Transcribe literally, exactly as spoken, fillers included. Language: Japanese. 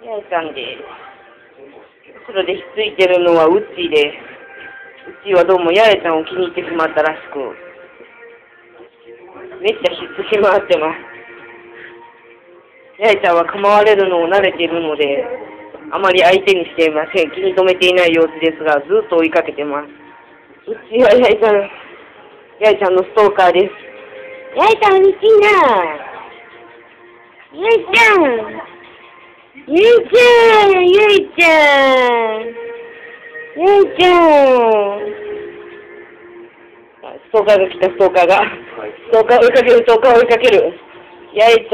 八重ちゃんで、後ろでひっついてるのはうっちーで、うっちーはどうも八重ちゃんを気に入ってしまったらしく、めっちゃひっつき回ってます。八重ちゃんは構われるのを慣れているので、あまり相手にしていません。気に留めていない様子ですが、ずっと追いかけてます。うちは八重ちゃん、八重ちゃんのストーカーです。八重ちゃん、うちな。八重ちゃん。八重ちゃん、八重ちゃん。八重ちゃん。ストーカーが来た、ストーカーが。ストーカー追いかける、ストーカー追いかける。八重ちゃん。